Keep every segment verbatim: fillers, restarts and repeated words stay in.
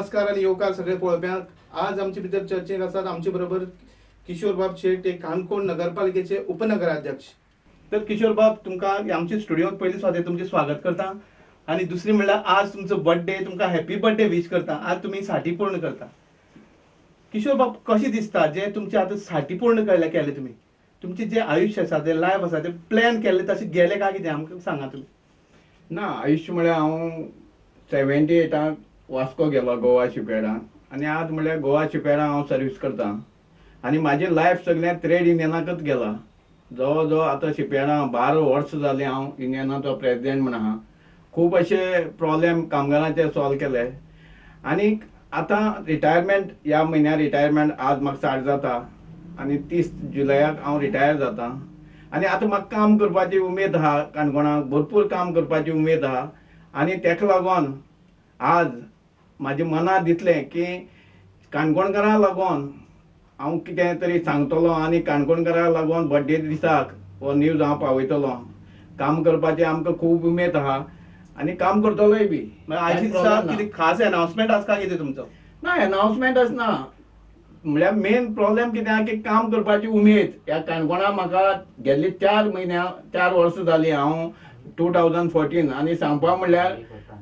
नमस्कार आणि येवकार सगळे पळोवप्यांक. आज आमचे भितर चर्चेक आसात आमचे बरोबर किशोर बाब शेट, ते काणकोण नगरपालिकेचे उपनगराध्यक्ष. तर किशोर बाब, तुमकां आमच्या स्टुडियोत पयलीं स्वागत तुमचे स्वागत करता. आणि दुसरी म्हणल्यार आज तुमचो बर्थडे, तुमकां हॅपी बर्थडे विश करता. आज तुम्ही साठी पूर्ण करता. किशोर बाब, कशें दिसता जे तुमचे आतां साठी पूर्ण केले केले तुमी? तुमचे जे आयुष्य आसा ते लायफ आसा ते प्लॅन केले तशें गेले काय कितें आमकां सांगा तुमी. ना, आयुष्य म्हळ्यार हांव सेव्हन्टी एटाक वास्को गेलो गोवा शिपयार्डान, आनी आज म्हळ्यार गोवा शिपयार्डान हांव सर्वीस करता. आनी म्हाजें लायफ सगळें ट्रेड युनियनाकच गेलां. जवळ जवळ आतां शिपयार्डान बारा वर्सां जालीं हांव युनियनाचो प्रेसिडेंट म्हण आहा. खूब अशे प्रॉब्लेम कामगारांचे सॉल्व केले. आनी आतां रिटायरमेंट, ह्या म्हयन्याक रिटायरमेंट आज म्हाका स्टार्ट जाता आनी तीस जुलयाक हांव रिटायर जाता. आनी आतां म्हाका काम करपाची उमेद आहा. काणकोणाक भरपूर काम करपाची उमेद आहा. आनी तेका लागून आज म्हाजें मनांत दिसलें की काणकोणकारांक लागून हांव कितें तरी सांगतलो आनी काणकोणकारांक लागून बर्थडे दिसाक हो न्यूज हांव पावयतलो. काम करपाची आमकां खूब उमेद आहा आनी काम करतलोय बी. आयच्या दिसा कितें खास अनाउन्समेंट आसा काय कितें तुमचो? ना, अनाउन्समेंट आसना. म्हळ्यार मेन प्रॉब्लेम कितें आहा की काम करपाची उमेद. ह्या काणकोणाक म्हाका गेल्ली चार म्हयन्या चार वर्सां जालीं हांव टू थावजंड फोर्टीन आनी सांगपा म्हणल्यार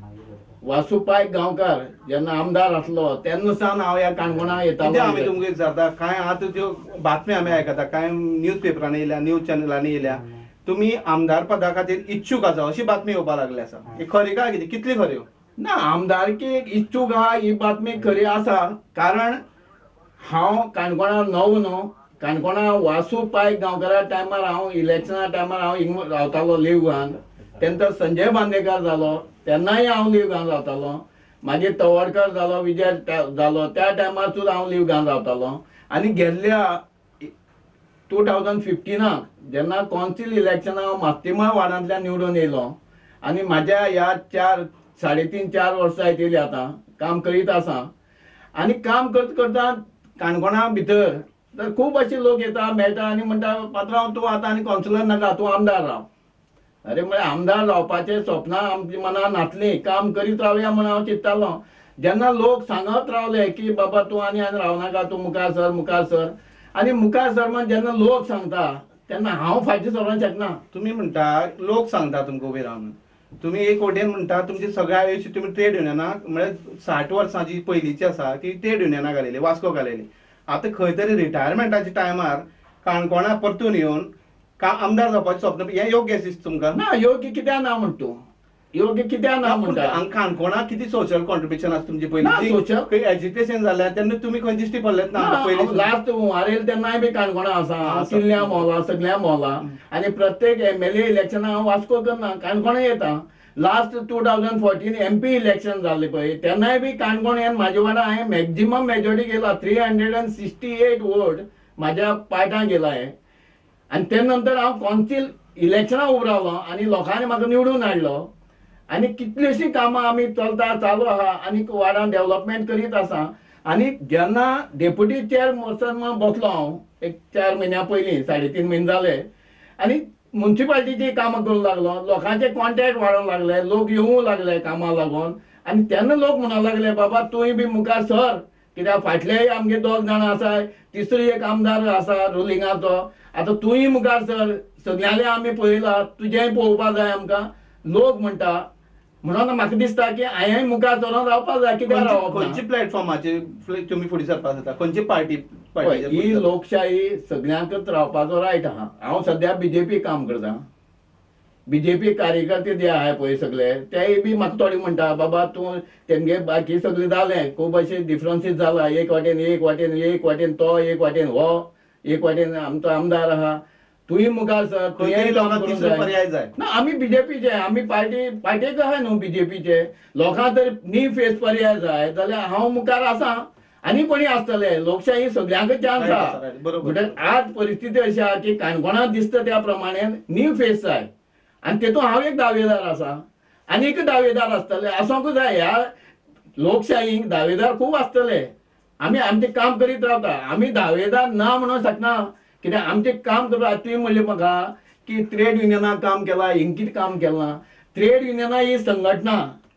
वासुपाय गांवकार जेन्ना आमदार आसलो तेन्ना सावन हांव ह्या काणकोणाक येतालो. आमी तुमगे जाता काय आतां त्यो बातम्यो आमी आयकता, काय न्यूज पेपरांनी येयल्या, न्यूज चॅनलांनी येयल्या, तुमी आमदार पदा खातीर इच्छूक आसा अशी बातमी येवपा लागली आसा. ही खरी काय कितें? कितली खऱ्यो? ना, आमदारकीक इच्छूक आहा ही बातमी खरी आसा. कारण हांव काणकोणाक नवो न्हू. काणकोणा वासुपाय गांवकारा टायमार हांव इलेक्शना टायमार हांव हिंग रावतालो लीव घान. तेन्ना संजय बांदेकार जालो तेन्नाय हांव लीव घान रावतालो. मागीर तवडकर जालो, विजय जालो, त्या टायमार सुद्दां हांव लीव घान रावतालो. आनी गेल्ल्या टू थावजंड फिफ्टिनाक जेन्ना कौन्सिल इलेक्शनाक हांव मास्तिमाय वार्डांतल्यान निवडून येयलो आनी म्हाज्या ह्या चार साडे तीन चार वर्सां येतली आतां काम करीत आसा. आनी काम करता करता काणकोणा भितर तर खूब अशे लोक येता मेळटा आनी म्हणटा पात्रांव तूं आतां आनी कौन्सिलर नाका, तूं आमदार राव. अरे म्हळ्यार आमदार रावपाचें सपनां आमच्या मनांत नासलीं. काम करीत रावया म्हणून हांव चिंत्तालो. जेन्ना लोक सांगत रावले की बाबा तूं आनी आनी रावनाका, तूं मुखार सर मुखार सर आनी मुखार सर म्हण जेन्ना लोक सांगता तेन्ना हांव फाटीं सरोंक शकना. तुमी म्हणटा लोक सांगता तुमकां उबे रावन. तुमी एक वटेन म्हणटा तुमचे सगळे आयुश्य तुमी ट्रेड युनियनाक म्हळ्यार साठ वर्सां जी पयलींची आसा ती ट्रेड युनियनाक घालयली, वास्को घालयली. आतां खंय तरी रिटायरमेंटाच्या टायमार काणकोणा परतून येवन का आमदार जावपाचें स्वप्न, हें योग्य दिसता तुमकां? ना, योग्य कित्याक ना म्हणटा तूं? योग्य कित्याक ना म्हणटा? काणकोणाक कितें सोशल कॉन्ट्रिब्युशन आसा तुमचे पयलीं? खंय एज्युकेशन जालें तेन्ना तुमी खंय दिश्टी पडलेत ना? पयलीं लास्ट हुंवार येयले तेन्नाय बी काणकोणा आसा, किल्ल्या मोला सगळ्या मोला. आनी प्रत्येक एम एल ए इलेक्शनाक हांव वास्को करना, काणकोणा येता. Last two thousand fourteen MP election जाल्लें पळय तेन्नाय बी काणकोण हें म्हाजे वांगडा हांवें मॅक्झिमम मेजॉरिटी गेला. Three hundred and sixty eight vote म्हाज्या पार्टान गेला हांवें. आनी ते नंतर हांव कौन्सिल इलेक्शनाक उबो रावलो आनी लोकांनी म्हाका निवडून हाडलो. आनी कितलीशीं कामां आमी चलता चालू आहा आनी वार्डान डेव्हलपमेंट करीत आसा. आनी जेन्ना डेप्युटी चेअरपर्सन बसलो हांव एक चार म्हयन्या पयलीं, साडे तीन म्हयने जाले, आनी म्युन्सिपाल्टीची कामां करूंक लागलो. लोकांचे कॉन्ट्रॅक्ट वाडोवंक लागले, लोक येवूंक लागले कामाक लागून. आनी तेन्ना लोक म्हणूंक लागले बाबा तूंय बी मुखार सर, कित्याक फाटलेय आमगे दोग जाणां आसा, तिसरो एक आमदार आसा रुलिंगाचो. आतां तूंय मुखार सर, सगळ्यांनी आमी पळयलां, तुजेंय पळोवपा जाय आमकां लोक म्हणटा. म्हणून म्हाका दिसता की हांवें मुखार सरोन रावपाक जाय. कित्याक रावप? खंयच्या प्लॅटफॉर्माचेर तुमी फुडें सरपाक जाता? खंयची पार्टी? ही लोकशाही सगळ्यांकच रावपाचो रायट आहा. हांव सद्या बीजेपी काम करता. बीजेपी कार्यकर्ते जे आहाय पळय सगळे तेय बी म्हाका थोडे म्हणटा बाबा तूं तेमगे बाकी सगळें जालें, खूब अशे डिफरन्सीस जाला. एक वाटेन एक वाटेन एक वाटेन तो, एक वाटेन हो, एक वाटेन आमचो आमदार आहा, तुंय मुखार सर, तुयेंय काम करूंक जाय. ना, आमी बीजेपीचे, आमी पार्टी पार्टेक आहाय न्हू बीजेपीचे. लोकांक तर नी फेस पर्याय जाय जाल्यार हांव मुखार आसा आनी कोणी आसतले. लोकशाही सगळ्यांक चान्स आहा. म्हणटच आज परिस्थिती अशी आहा की काणकोणाक दिसता त्या प्रमाणे न्यू फेस जाय. आनी तेतून हांव एक दावेदार आसा, आनीक दावेदार आसतले, आसूंक जाय. ह्या लोकशाहीक दावेदार खूब आसतले. आमी आमचें काम करीत रावता. आमी दावेदार ना म्हणूंक शकना, कित्याक आमचें काम करता. तुवें म्हणलें म्हाका की ट्रेड युनियनाक काम केलां, हिंग कितें काम केलां. ट्रेड युनियनां ही संघटना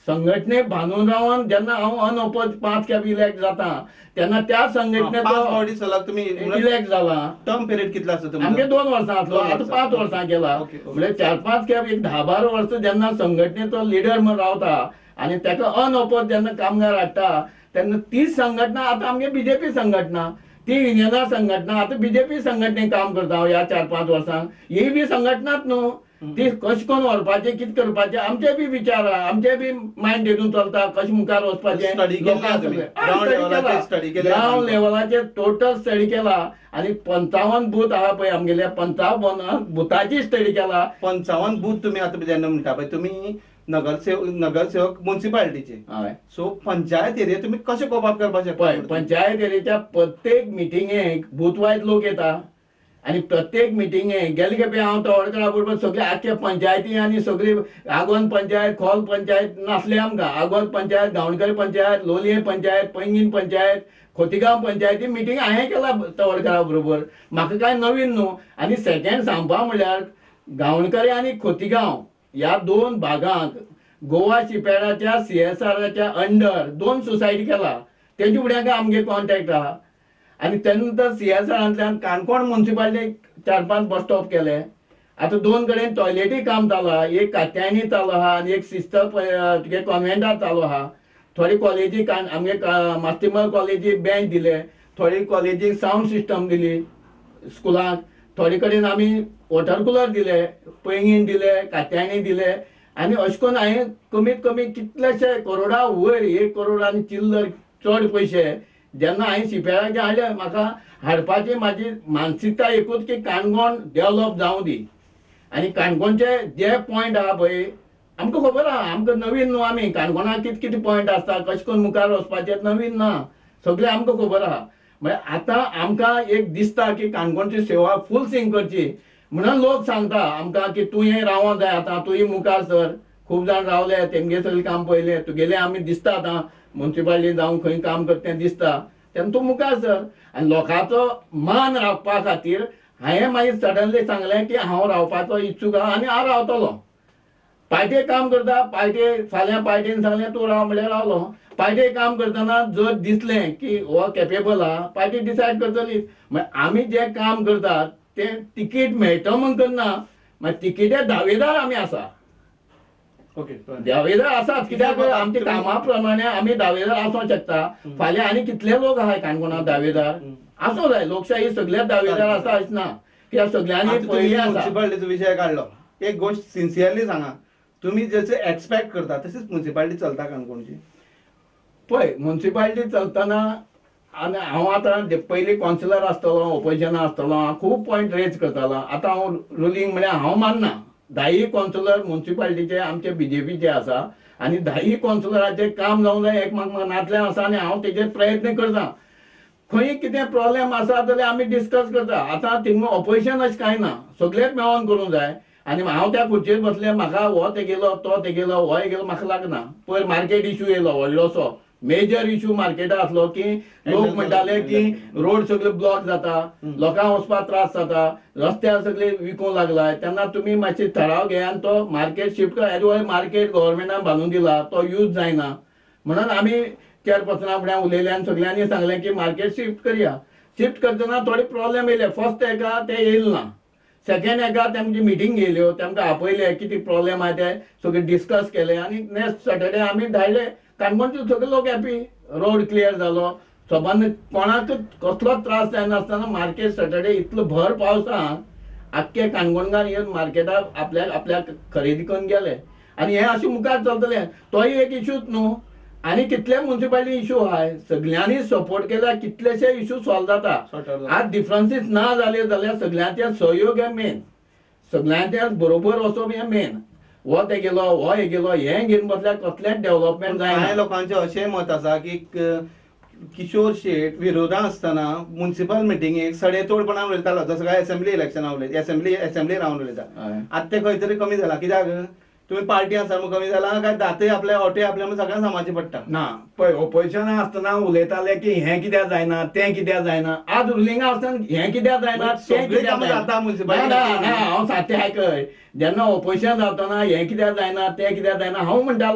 संघटनेक बांदून रावन जेन्ना हांव अनओपोज पांच खेप इलेक्ट जाता तेन्ना त्या पाच संघटनेचो फावटी सलग तुम्ही इलेक्ट जाला. टर्म पिरियड कितलो आसा आमगे तुमचो? दोन वर्सां आसलो, दोन आतां वर्सां. पांच वर्सां केला. Okay, okay. म्हणजे चार पांच खेप एक धा बारा वर्सां जेन्ना संघटनेचो लिडर म्हणून रावता आनी तेका अनओपोज जेन्ना कामगार हाडटा तेन्ना तीच संघटना आतां आमगे बीजेपी संघटना, ती युनियना संघटना आतां बीजेपी संघटनेक काम करता हांव ह्या चार पांच वर्सांक. ही बी संघटनाच न्हू, ती कशें करून व्हरपाचें कितें करपाचें आमचे बी विचार आहा, आमचे बी मायंड तेतून चलता कशें मुखार वचपाचें. स्टडी केला तुम्ही? ग्राउंड लेवलाचेर स्टडी केला? ग्राउंड लेवलाचेर टोटल स्टडी केला आनी पंचावन्न बूथ आहा पळय आमगेल्या पंचावन्न बुथाची स्टडी केला. पंचावन्न बूथ तुम्ही आता जेन्ना म्हणटा पळय तुमी नगरसेवक नगरसेवक म्युन्सिपालिटीचे, हय सो पंचायत एरिया तुम्ही कशें कोप अप करपाक पळय शकता? पंचायत एरियाच्या प्रत्येक मिटिंगेक बूथ वायज लोक येता आनी प्रत्येक मिटिंगेक गेले खेपे हांव तवडकरा बरोबर सगळे आख्या पंचायती आनी सगळी आगोंद पंचायत, खोल पंचायत नासले आमकां. आगोंद पंचायत, गावणकर पंचायत, लोलये पंचायत, पैंगीण पंचायत, खोतीगांव पंचायती मिटींग हांवें केला तवडकरा बरोबर. म्हाका काय नवीन न्हू. आनी सेकंड सांगपा म्हणल्यार गावणकरे आनी खोतीगांव ह्या दोन भागांक गोवा शिपयार्डाच्या सीएसआराच्या अंडर दोन सोसायटी केला, तेंच्या फुड्याक आमगे कॉन्टॅक्ट आहा. आनी तेन्ना सीएसआरांतल्यान काणकोण म्युन्सिपालिटीक चार पांच बस स्टॉप केले. आतां दोन कडेन टॉयलेटी काम चालू आहा, एक कात्यायनी चालू आहा आनी एक सिस्टर तुगे कॉन्व्हेंटार चालू आहा. थोडी कॉलेजी आमगे मास्तिमल कॉलेजी बेंच दिले, थोडी कॉलेजीक सावंड सिस्टम दिली स्कुलांक, थोडे कडेन आमी वॉटर कुलर दिले, पैंगीण दिले, कात्यायनी दिले. आनी अशें करून हांवें कमीत कमी कितलेशे करोडा वयर एक करोड आनी चिल्लर चड पयशे जेन्ना हांवें शिपयार्डाचे हाडले. म्हाका हाडपाची म्हाजी मानसिकता एकूच की काणकोण डेव्हलप जावं दी. आनी काणकोणचे जे पॉयंट आहा पळय आमकां खबर आहा, आमकां नवीन न्हू, आमी काणकोणाक कितें कितें पॉयंट आसता कशें करून मुखार वचपाचें नवीन ना, सगळें आमकां खबर आहा. म्हळ्यार आतां आमकां एक दिसता की काणकोणची सेवा फूल सिंग करची म्हणून लोक सांगता आमकां की तुवें रावों जाय, आतां तुवें मुखार सर. खूब जाण रावले, तेमगे सगळें काम पळयलें, तुगेलें आमी दिसता आतां म्युन्सिपालिटी जावं खंय काम करता तें दिसता, तेन्ना तूं मुखार सर. आनी लोकांचो मान राखपा खातीर हांवें मागीर सडनली सांगलें की हांव रावपाचो इच्छूक आहा आनी हांव रावतलों. पार्टेक काम करता, पार्टे फाल्यां पार्टेन सांगलें तूं राव म्हणल्यार रावलो. पार्टेक काम करतना जर दिसलें की हो कॅपेबल आहा, पार्टी डिसायड करतली. म्हळ्यार आमी जें काम करतात तें तिकीट मेळटा म्हूण करना, मागीर तिकीटे दावेदार आमी आसा. ओके, दावेदार आसात कित्याक आमच्या कामा प्रमाणे आमी दावेदार आसूंक शकता. फाल्यां आनी कितले लोक आहाय काणकोणांत दावेदार आसूं जाय. लोकशाही सगळ्यात दावेदार आसा अशें ना, कित्याक सगळ्यांनी पयलीं आसा. म्युन्सिपालिटीचो विशय काडलो, एक गोष्ट सिन्सियरली सांगा, तुम्ही जसे एक्सपेक्ट करता तशीच म्युन्सिपालिटी चलता काणकोणची? पळय म्युन्सिपालिटी चलतना आनी हांव आतां पयलीं कावन्सिलर आसतलो, ऑपोजिशना आसतलो, हांव खूब पॉयंट रेज करतालो. आतां हांव रुलींग म्हळ्यार हांव मानना. धायी कावन्सिलर म्युन्सिपालिटीचे आमचे बीजेपीचे आसा आनी धायी कावन्सिलराचें काम जावंक जाय एक म्हाका मनांतल्यान आसा आनी हांव तेजेर प्रयत्न करतां. खंय कितें प्रॉब्लेम आसा जाल्यार आमी डिस्कस करता. आतां थिंगा ऑपोजिशन अशें कांय ना, सगळेच मेळोन करूंक जाय. आनी हांव त्या खुर्चेर बसलें, म्हाका हो तेगेलो तो तेगेलो हो हेगेलो म्हाका लागना. पयर मार्केट इश्यू येयलो व्हडलोसो, मेजर इश्यू मार्केटा आसलो की लोक म्हणटाले की रोड सगळे ब्लॉक जाता, लोकांक वचपाक त्रास जाता, रस्त्यार सगळे विकूंक लागलाय. तेन्ना तुमी मातशे ठराव घेया आनी तो मार्केट शिफ्ट कर. एज मार्केट गव्हर्मेंटान बांदून दिला, तो यूज जायना म्हणून आमी चेअरपर्सना फुड्यान उलयले आनी सगळ्यांनी सांगलें की मार्केट शिफ्ट करया. शिफ्ट करतना थोडे प्रॉब्लेम येयले. फर्स्ट हेका ते येयले ना, सेकंड हेका तेमची मिटींग घेयल्यो, तेमकां आपयले कितें प्रॉब्लेम आहा ते सगळे डिस्कस केले आनी नेक्स्ट सॅटर्डे आमी धाडले. काणकोणचे सगळे लोक हॅपी, रोड क्लियर जालो. सोबान कोणाक कसलोच त्रास जायनासतना मार्केट सॅटर्डे इतलो भर पावसान आख्खे काणकोणकार येवन मार्केटार आपल्याक आपल्याक खरेदी करून गेले. आनी हें अशें मुखार चलतलें. तोय एक इशूच न्हू, आनी कितले म्युन्सिपालिटी इशू आहाय, सगळ्यांनी सपोर्ट केल्यार कितलेशे इशू सॉल्व जाता. आज डिफरन्सीस ना जाले जाल्यार सगळ्यांचे सहयोग हे मेन, सगळ्यांचे बरोबर वचप हें मेन. हो ते गेलो हो हे गेलो हें घेवन बसल्यार कसलेंच डेव्हलपमेंट जायना. कांय लोकांचें अशें मत आसा की किशोर शेट विरोधात आसतना म्युन्सिपल मिटिंगेक सडेतोडपणान उलयतालो, जसो काय असेंब्ली इलेक्शना उलयता, असेंब्ली असेंब्ली रावन उलयता. आतां ते खंय तरी कमी जाला. कित्याक तुम्ही पार्टी आसा म्हूण कमी जाला काय दाते आपले ओटे आपल्या सगळ्यांक सांबाळचे पडटा? ना पळय ऑपोजिशन आसतना उलयताले की हें कित्याक जायना तें कित्याक जायना. आज रुलिंगा आसतना हें कित्याक जायना तें कित्याक जायना. हांव सारकें आयकय, जेन्ना ऑपोजिशन जाताना हें कित्याक जायना तें कित्याक जायना हांव म्हणटालो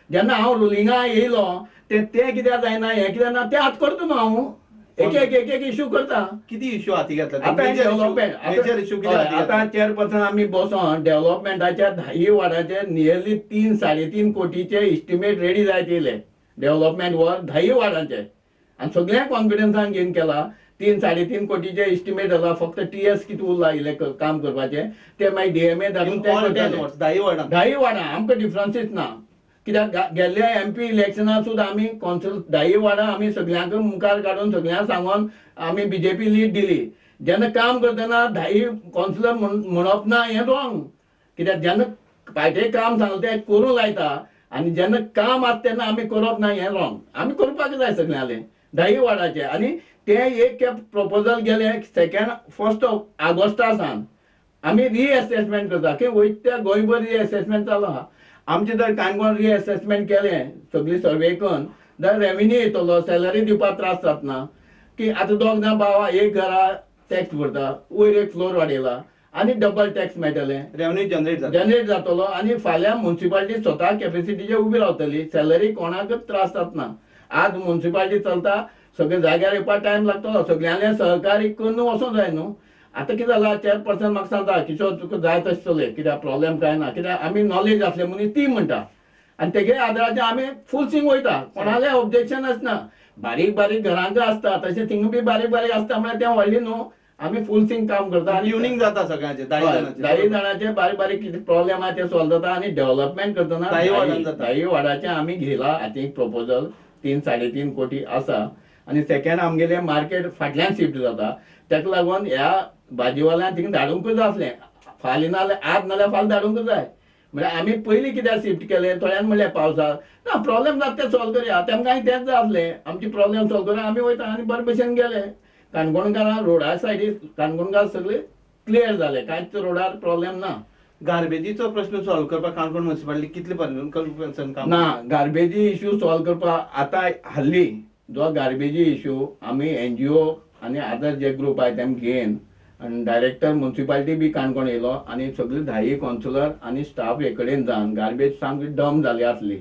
जेन्ना हांव रुलिंगा येयलो ते ते कित्याक जायना हें कित्याक ना तें आतां करता न्हू हांव एक एक एक एक इश्यू करता. किती इश्यू हाती घेतला आतां डेव्हलपमेंट मेजर इश्यू किती हय, हाती आतां घेतला? चेअरपर्सन आमी बसोन डेव्हलपमेंटाच्या धायी वार्डाचे नियरली तीन साडेतीन कोटीचे इस्टिमेट रेडी जायत येयले डेव्हलपमेंट वर धायी वार्डाचे आनी सगळ्या कॉन्फिडन्सान घेवन केला. तीन साडेतीन कोटीचे इस्टिमेट जाला फक्त टी एस कितें उरला इले काम करपाचे ते मागीर डीएमए धाडून ते करतले. धाई वार्डां धायी वाडा आमकां डिफरन्सीस ना कित्याक गेल्ल्या एमपी इलेक्शनाक सुद्दां आमी कॉन्सल धायी वाडा आमी सगळ्यांक मुखार काडून सगळ्यांक सांगून आमी बीजेपी लीड दिली. जेन्ना काम करतना धायी कॉन्सिलर म्हणप ना हें रॉंग कित्याक जेन्ना पार्टी काम सांगलें तें करूं लायता आनी जेन्ना काम आसता तेन्ना आमी करप ना हें रॉंग. आमी करपाक जाय सगळ्यांले धायी वाडाचे आनी ते एक प्रपोजल गेले सेकंड फर्स्ट ऑफ ऑगस्टा सावन आमी रिएसेसमेंट करता की वयत्या गोंयभर रिएसेसमेंट चालू आहा. आमचे जर काणकोण रिएसेसमेंट केलें सगळी सर्वे करून जाल्यार रेव्हेन्यू येतलो सॅलरी दिवपाक त्रास जातना की आतां दोग जाण भावा एक घरा टॅक्स भरता वयर एक फ्लोर वाडयला आनी डबल टॅक्स मेळटले रेव्हेन्यू जनरेट जाता जनरेट जातलो आनी फाल्यां म्युन्सिपालिटी स्वता कॅपेसिटीचेर उबी रावतली सॅलरी कोणाकच त्रास जातना. आज म्युन्सिपालिटी चलता सगळे जाग्यार येवपाक टायम लागतलो सगळ्यांले सहकारी करून वचूंक जाय न्हू. आतां कितें जाला चेअरपर्सन म्हाका सांगता किशोर तुका जाय तशें चलय कित्याक प्रॉब्लेम काय ना कित्याक आमी नॉलेज आसले मनीस ती म्हणटा आनी तेगे आदाराचेर आमी फूल सिंग वयता कोणालें ऑब्जेक्शन आसना. बारीक बारीक घरांक आसता तशें थिंग बी बारीक बारीक आसता म्हळ्यार तें व्हडलें न्हू आमी फूल सिंग काम करता आनी ट्युनिंग जाता सगळ्यांचे धाई जाणांचे धायी जाणांचे बारीक बारीक कितें प्रॉब्लेम आहा ते सॉल्व जाता आनी डेव्हलपमेंट करतना धायी वार्डान जाता. धायी वार्डाचें आमी घेयला हाती प्रपोजल तीन साडेतीन कोटी आसा आनी सेकंड आमगेलें मार्केट फाटल्यान शिफ्ट जाता तेका लागून ह्या भाजीवाल्यांक थिंग धाडूंकूच जाय आसलें फाल्यां नाल्यार आज नाल्यार फाल्यां धाडूंकूच जाय म्हळ्यार आमी पयलीं कित्याक शिफ्ट केलें थोड्यान म्हणलें पावसाक ना प्रॉब्लेम जाता ते सॉल्व करया तेमकांय तेंच जाय आसलें आमची प्रॉब्लेम सॉल्व करून आमी वयता आनी बरे भशेन गेले. काणकोणकारां रोडा सायडीक काणकोणकार सगळे क्लियर जाले कांयच रोडार प्रॉब्लेम ना. गार्बेजीचो प्रश्न सॉल्व करपाक काणकोण म्युन्सिपालिटी कितले पर्यंत काम ना गार्बेजी इश्यू सॉल्व करपाक आतां हाल्ली जो गार्बेजी इश्यू आमी एनजीओ आनी अदर जे ग्रुप आहाय तेम घेवन आनी डायरेक्टर म्युन्सिपालिटी बी काणकोण येयलो आनी सगळे धायी कावन्सिलर आनी स्टाफ हे कडेन जावन गार्बेज सामकी डम जाली आसली.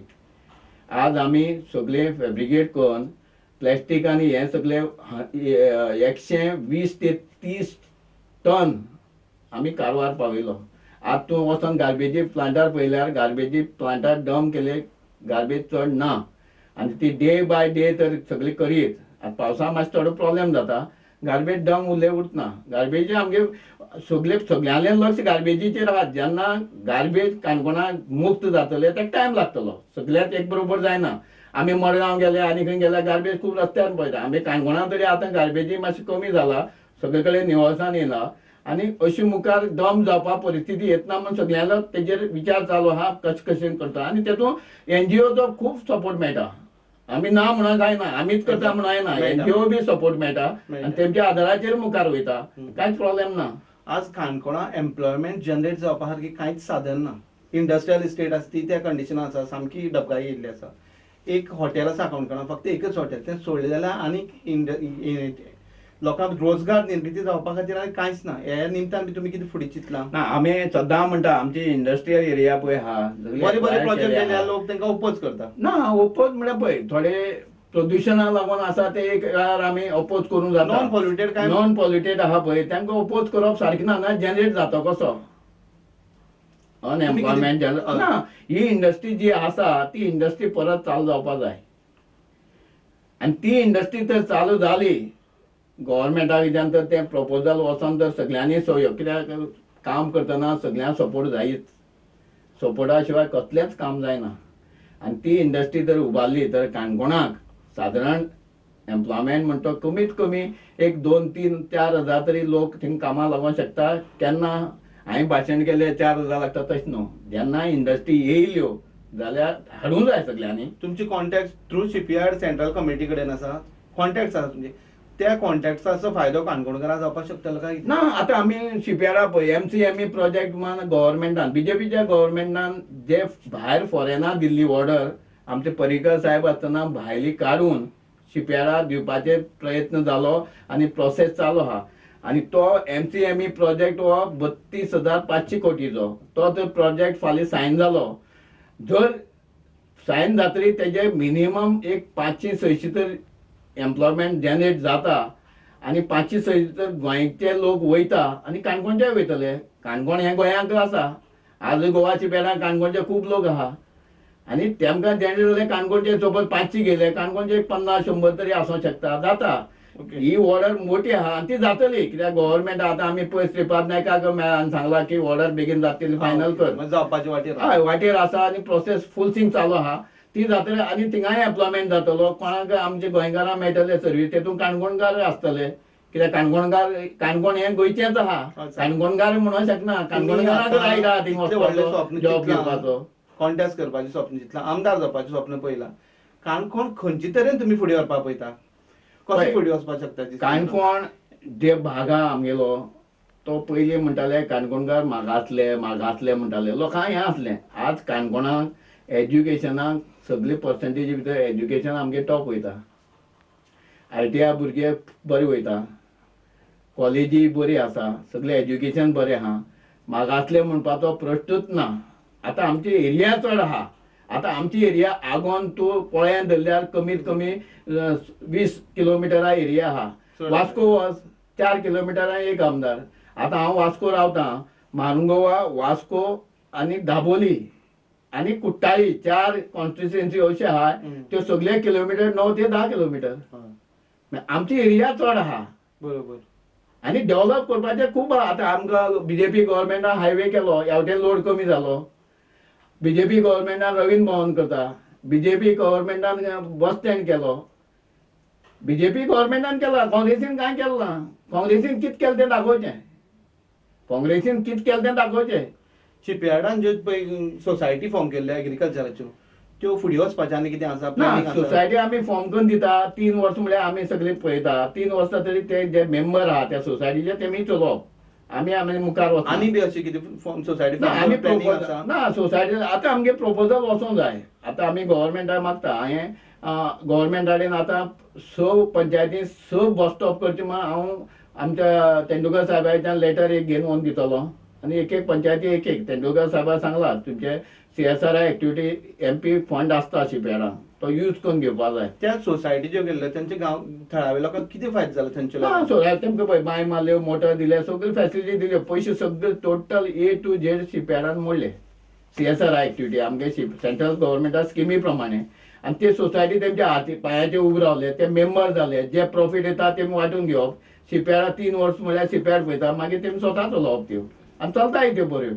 आज आमी सगळे फॅब्रिकेट करून प्लॅस्टीक आनी हे सगळे एकशे वीस ते तीस टन आमी कारवार पावयलो. आज तूं वचोन गार्बेजी प्लांटार पळयल्यार गार्बेजी प्लांटार डम केले गार्बेज चड ना आनी ती डे बाय डे तर सगळी करीत. आतां पावसाक मातसो थोडो प्रॉब्लेम जाता गार्बेज डम उरले उरना गार्बेजी आमगे सगळे सगळ्यांले लक्ष गार्बेजीचेर आहा. जेन्ना गार्बेज काणकोणाक मुक्त जातले ताका टायम लागतलो सगळ्यात एक बरोबर जायना. आमी मडगांव गेले आनी खंय गेल्यार गार्बेज खूब रस्त्यार पळयता आमी काणकोणा तरी आतां गार्बेजी मातशी कमी जाला सगळे कडेन निवळसाण येयला आनी अशी मुखार डम जावपा परिस्थिती येतना म्हण सगळ्यांना तेजेर विचार चालू आहा कशें कशें करता आनी तेतूंत एनजीओचो खूब सपोर्ट मेळटा. आमी ना म्हणून जायना आमीच करता म्हणून जायना एनजीओ बी सपोर्ट मेळटा आनी तेमच्या आदाराचेर मुखार वयता कांयच प्रॉब्लेम ना. आज काणकोणा एम्प्लॉयमेंट जनरेट जावपा सारकी कांयच साधन ना. इंडस्ट्रियल इस्टेट आसा ती त्या कंडिशनान आसा सामकी डबकाई येयल्ली आसा. एक हॉटेल आसा काणकोणा फक्त एकच हॉटेल तें सोडलें जाल्यार आनीक लोकांक रोजगार निर्मिती जावपा खातीर आनी कांयच ना. ह्या निमतान बी तुमी कितें फुडें चिंतलां? ना आमी सद्दां म्हणटा आमची इंडस्ट्रियल एरिया पळय आहा बरे बरे प्रोजेक्ट केल्यार लोक तांकां ओपोज करता. ना ओपोज म्हळ्यार पळय थोडे प्रदुशणाक लागून आसा ते एक वेळार आमी ओपोज करूंक जाता. नॉन पॉल्युटेड काय नॉन पॉल्युटेड आहा पळय तांकां ओपोज करप सारकें ना ना जनरेट जातो कसो अनएम्प्लॉयमेंट ना. ही इंडस्ट्री जी आसा ती इंडस्ट्री परत चालू जावपाक जाय आनी ती इंडस्ट्री तर चालू जाली गव्हर्मेंटाक विचार तर तें प्रपोजल वचोन तर सगळ्यांनी सहयोग कित्याक काम करतना सगळ्यांक सपोर्ट जायच सपोर्टा शिवाय कसलेंच काम जायना आनी ती इंडस्ट्री जर उबारली तर काणकोणाक सादारण एम्प्लॉयमेंट म्हणटा कमीत कमी एक दोन तीन चार हजार तरी लोक थिंग कामाक लागूंक शकता. केन्ना हांवें भाशण केलें चार हजार लागता तशें न्हू जेन्ना इंडस्ट्री येयल्यो जाल्यार हाडूंक जाय सगळ्यांनी. तुमची contact through shipyard central committee कडेन आसा कॉन्टॅक्ट आसा तुमचे त्या कॉन्टॅक्ट्साचो फायदो काणकोणकारांक जावपाक शकतलो काय? ना आतां आमी शिपयार्डा पळय एमसीएमई प्रोजेक्ट मान गव्हर्मेंटान बीजेपीच्या गव्हर्मेंटान जे भायर फॉरेनाक दिल्ली ऑर्डर आमचे पर्रीकर साहेब आसतना भायली काडून शिपयार्डाक दिवपाचे प्रयत्न जालो आनी प्रोसेस चालू आहा आनी तो एमसीएमई प्रोजेक्ट हो बत्तीस हजार पांचशे कोटीचो तो जर प्रोजेक्ट फाल्यां सायन जालो जर सायन जातरी तेजे मिनिमम एक पांचशे सयशे तर एम्प्लॉयमेंट जनरेट जाता आनी पांचशे सयशे तर गोंयचे लोक वयता आनी काणकोणचे वयतले. काणकोण हे गोंयांक आसा, आज गोवाची बेडां काणकोणचे खूब लोक आहा आनी तेमकां जनरेट जाले काणकोणचे सपोज पांचशे गेले काणकोणचे एक पन्नास शंबर तरी आसूं शकता, जाता. ही ऑर्डर मोठी आहा आनी ती जातली कित्याक गव्हर्नमेंट आतां आमी पळय श्रीपाद नायकाक मेळ्ळान सांगला की ऑर्डर बेगीन जातली फायनल कर. जावपाचे वाटेर हय वाटेर आसा आनी प्रोसेस फूल सिंग चालू आहा. ती जातली आनी थिंगाय एम्प्लॉयमेंट जातलो, कोणाक आमचे गोंयकारांक मेळटले सर्वीस, तेतून काणकोणकार आसतले कित्याक काणकोणकार काणकोण हे गोंयचेच आहा. काणकोणकार म्हणूंक शकना, काणकोणकाराक रायट आहा थिंग वचपाचो जॉब घेवपाचो. कॉन्टेस्ट करपाचें स्वप्न चिंतलां, आमदार जावपाचें स्वप्न पळयलां. काणकोण खंयचे तरेन तुमी फुडें व्हरपाक पळयता, कशें फुडें वचपाक शकता? काणकोण जे भाग आहा आमगेलो तो पयलीं म्हणटाले काणकोणकार मागासले मागासले म्हणटाले, लोकांक हें आसलें. आज काणकोणाक एज्युकेशनाक सगळे पर्संटेजी भितर एज्युकेशन आमगे टॉप वयता. आय टी आय भुरगे बरे वयता, कॉलेजी बरी आसा, सगळे एज्युकेशन बरें आहा. मागासले म्हणपाचो प्रश्नूच ना. आतां आमची एरिया चड आहा. आतां आमची एरिया आगोंद तूं पळयान धरल्यार कमीत कमी वीस किलोमिटरा एरिया आहा. वास्को वच चार किलोमिटरा एक आमदार. आतां हांव वास्को रावतां, मानगोवा, वास्को आनी दाबोली आनी कुट्टाळी चार कॉन्स्टिट्युएन्सी अशे आहा, त्यो सगळे किलोमिटर णव ते धा किलोमिटर. आमची एरिया चड आहा. बरोबर. आनी डेव्हलप करपाचें खूब आहा. आतां आमकां बीजेपी गव्हर्मेंटान हायवे केलो, ह्यावटेन लोड कमी जालो. बीजेपी गव्हर्मेंटान रवींद्र भवन करता, बीजेपी गव्हर्मेंटान बस स्टँड केलो, बीजेपी गव्हर्मेंटान केला, काँग्रेसीन कांय केलें ना. काँग्रेसीन कितें केलें तें दाखोवचें, काँग्रेसीन कितें केलें तें दाखोवचें. शिपयार्डान ज्यो पळय सोसायटी फॉर्म केल्ल्या एग्रीकल्चराच्यो, त्यो फुडें वचपाचें आनी कितें आसा? ना, सोसायटी आमी फॉर्म करून दिता. तीन वर्स म्हळ्यार आमी सगळे पळयता. तीन वर्सां तरी ते जे मेंबर आहा त्या सोसायटीचे तेमी चलोवप. आमी आमी मुखार वचप. आनी बी अशें कितें फॉर्म सोसायटी आमी प्रपोजल ना सोसायटी आतां आमगे प्रपोजल वचोंक जाय. आतां आमी गव्हर्मेंटाक मागता. हांवें गव्हर्मेंटा कडेन आतां स पंचायती स बस स्टॉप करचे म्हण हांव आमच्या तेंडुलकर साहेबाच्यान लेटर एक घेवन वोन दितलो आनी एक एक पंचायती एक एक तेंडुलकर साहेबाक सांगला तुमचे C S R activity M P fund आसता शिपेरांक, तो यूज करून घेवपाक जाय. त्या सोसायटी ज्यो गेल्ल्यो तेंचे गांव थळाव्या लोकांक कितें फायदो जालो थंयचे? ना सोसायटी तेमकां पळय बांय मारल्यो, मोटर दिले, सगळ्यो फॅसिलिटी दिल्यो, पयशे सगळे टोटल ए टू झेड शिपेरान मोडले. सी एस आर एक्टिविटी आमगे सेंट्रल गव्हर्मेंटा स्किमी प्रमाणे. आनी ते सोसायटी तेंच्या हाती पांयाचेर उबे रावले, ते मेंबर जाले, जे प्रॉफीट येता ते वांटून घेवप. शिप्यारा तीन वर्स म्हळ्यार शिप्यार पळयता, मागीर तेमी स्वता चलोवप त्यो आनी चलताय त्यो बऱ्यो.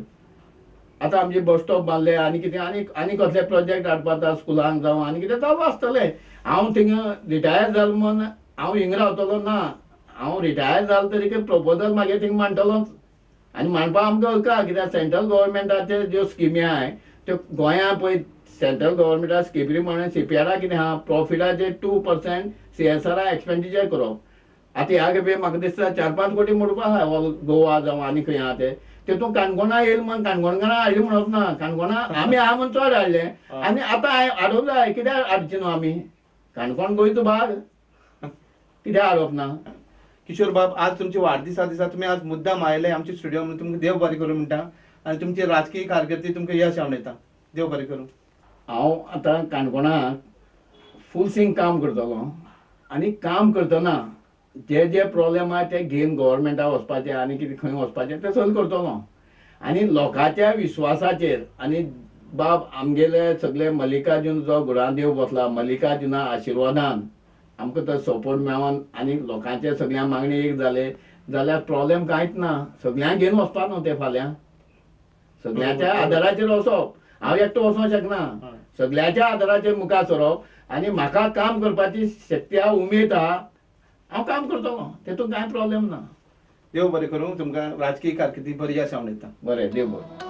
आतां आमचे बस स्टॉप बांदले आनी कितें आनी आनी कसले प्रोजेक्ट हाडपाक स्कुलांक जावं आनी कितें चालू आसतले. हांव थिंगा रिटायर जालो म्हण हांव हिंगा रावतलो ना. हांव रिटायर जालो तरी प्रपोजल मागीर थिंगा मांडटलोच आनी मांडपाक आमकां हक्क आहा. कित्याक सेंट्रल गव्हर्मेंटाच्यो ज्यो स्किमी आहाय त्यो गोंया पळय सेंट्रल गव्हर्मेंटा स्किमी प्रमाणे सीपीआरा कितें आहा, प्रॉफिटाचे two percent C S R expenditure करप. आतां ह्या खेपे म्हाका दिसता चार पांच कोटी मोडपा आहा गोवा जावं आनी खंय आहा ते. तेतून काणकोणा येयल म्हण काणकोणकारां हाडले म्हणप ना. काणकोणा आमी आहा म्हण चड हाडले आनी आतां हाडूंक जाय. कित्याक हाडचे न्हू आमी? काणकोण गोंयचो भाग, कित्याक हाडप ना? किशोर बाब, आज तुमचे वाडदिसा दिसा तुमी आज मुद्दाम आयले आमच्या स्टुडिओ म्हणून तुमकां देव बरें करूं म्हणटा आनी तुमची राजकीय कारकिर्दी तुमकां यश आवडटा. देव बरें करूं. हांव आतां काणकोणाक फूल सिंग काम करतलो आनी काम करतना जे जे प्रॉब्लेम आहा ते घेवन गव्हर्मेंटाक वचपाचें आनी कितें खंय वचपाचें तें सॉल्व करतलो. आनी लोकांच्या विश्वासाचेर आनी बाब आमगेले सगळे मल्लिकार्जून जो गुडादेव बसला, मल्लिकार्जुना आशिर्वादान आमकां तो सपोर्ट मेळोन आनी लोकांचे सगळ्या मागणी एक जाले जाल्यार प्रॉब्लेम कांयच ना. सगळ्यांक घेवन वचपाक न्हू ते फाल्यां, सगळ्यांच्या आदाराचेर वचप. हांव एकटो वचोंक शकना, सगळ्यांच्या आदाराचेर मुखार सरप आनी म्हाका काम करपाची शक्ती आहा, उमेद आहा, हांव काम करतलो. तेतून कांय प्रॉब्लेम ना. देव बरें करूं. तुमकां राजकीय कारकिर्दी बरी यश आवडटा. बरें, देव बरें.